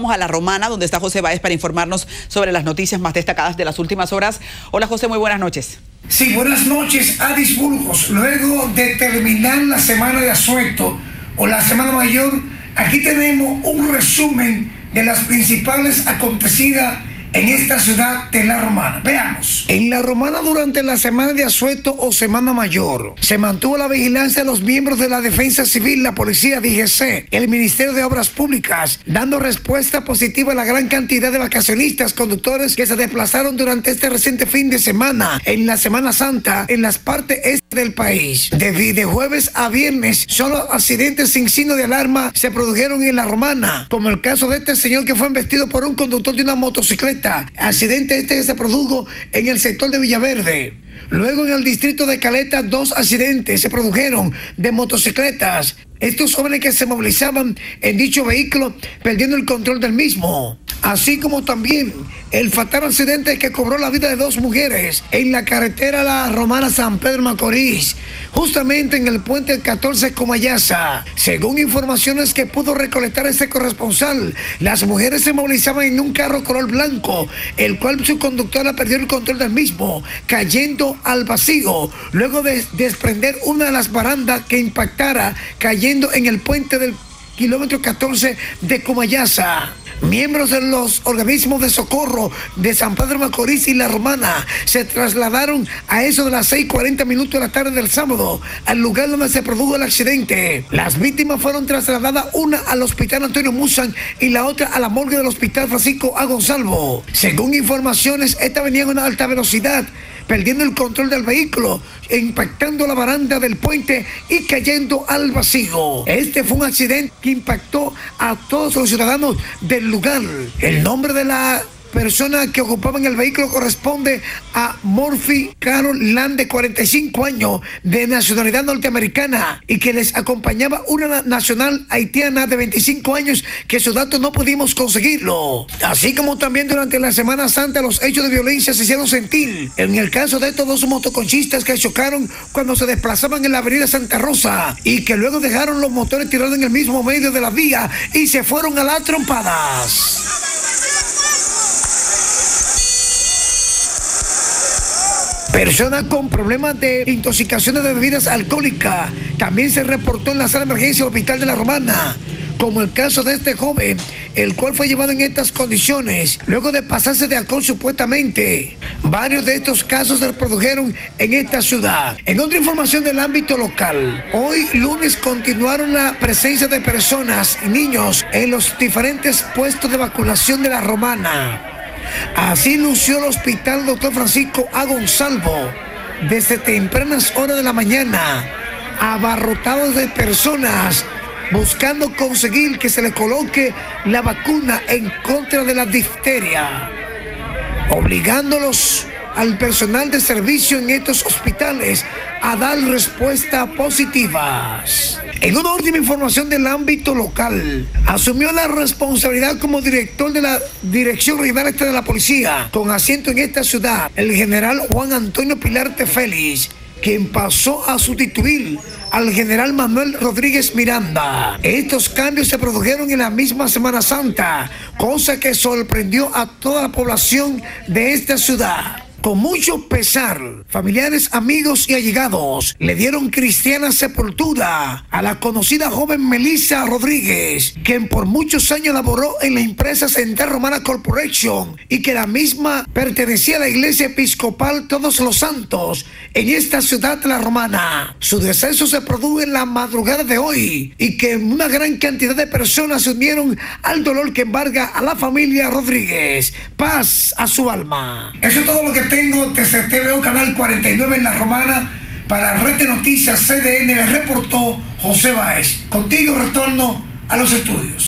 Vamos a La Romana, donde está José Báez para informarnos sobre las noticias más destacadas de las últimas horas. Hola José, muy buenas noches. Sí, buenas noches, Adis Burgos. Luego de terminar la semana de asueto o la semana mayor, aquí tenemos un resumen de las principales acontecidas en esta ciudad de La Romana. Veamos. En La Romana, durante la semana de asueto o semana mayor, se mantuvo la vigilancia de los miembros de la Defensa Civil, la Policía, DGC, el Ministerio de Obras Públicas, dando respuesta positiva a la gran cantidad de vacacionistas conductores que se desplazaron durante este reciente fin de semana en la Semana Santa en las partes este del país. De jueves a viernes, solo accidentes sin signo de alarma se produjeron en La Romana, como el caso de este señor que fue embestido por un conductor de una motocicleta. Accidente este que se produjo en el sector de Villaverde. Luego en el distrito de Caleta, 2 accidentes se produjeron de motocicletas. Estos jóvenes que se movilizaban en dicho vehículo perdiendo el control del mismo. Así como también el fatal accidente que cobró la vida de 2 mujeres en la carretera La Romana San Pedro Macorís, justamente en el puente 14 Comayasa. Según informaciones que pudo recolectar este corresponsal, las mujeres se movilizaban en un carro color blanco, el cual su conductora perdió el control del mismo, cayendo al vacío, luego de desprender una de las barandas que impactara, cayendo en el puente del kilómetro 14 de Comayasa. Miembros de los organismos de socorro de San Pedro Macorís y La Romana se trasladaron a eso de las 6:40 de la tarde del sábado al lugar donde se produjo el accidente. Las víctimas fueron trasladadas, una al hospital Antonio Musan y la otra a la morgue del hospital Francisco A. Gonzalvo. Según informaciones, esta venía a una alta velocidad, perdiendo el control del vehículo, impactando la baranda del puente y cayendo al vacío. Este fue un accidente que impactó a todos los ciudadanos del lugar. El nombre de la persona que ocupaba en el vehículo corresponde a Murphy Carol Land, de 45 años, de nacionalidad norteamericana, y que les acompañaba una nacional haitiana de 25 años, que sus datos no pudimos conseguirlo. Así como también durante la Semana Santa los hechos de violencia se hicieron sentir. En el caso de estos 2 motoconchistas que chocaron cuando se desplazaban en la avenida Santa Rosa y que luego dejaron los motores tirados en el mismo medio de la vía y se fueron a las trompadas. Personas con problemas de intoxicaciones de bebidas alcohólicas también se reportó en la sala de emergencia del Hospital de La Romana, como el caso de este joven, el cual fue llevado en estas condiciones luego de pasarse de alcohol supuestamente. Varios de estos casos se produjeron en esta ciudad. En otra información del ámbito local, hoy lunes continuaron la presencia de personas y niños en los diferentes puestos de vacunación de La Romana. Así lució el hospital Dr. Francisco A. Gonzalvo desde tempranas horas de la mañana, abarrotados de personas buscando conseguir que se le coloque la vacuna en contra de la difteria, obligándolos al personal de servicio en estos hospitales a dar respuestas positivas. En una última información del ámbito local, asumió la responsabilidad como director de la Dirección Regional Este de la Policía, con asiento en esta ciudad, el general Juan Antonio Pilarte Félix, quien pasó a sustituir al general Manuel Rodríguez Miranda. Estos cambios se produjeron en la misma Semana Santa, cosa que sorprendió a toda la población de esta ciudad. Con mucho pesar, familiares, amigos y allegados le dieron cristiana sepultura a la conocida joven Melissa Rodríguez, quien por muchos años laboró en la empresa Central Romana Corporation y que la misma pertenecía a la Iglesia Episcopal Todos los Santos en esta ciudad de La Romana. Su deceso se produjo en la madrugada de hoy y que una gran cantidad de personas se unieron al dolor que embarga a la familia Rodríguez. Paz a su alma. Eso es todo lo que tengo desde TVO Canal 49 en La Romana. Para Red de Noticias CDN, reportó José Báez. Contigo retorno a los estudios.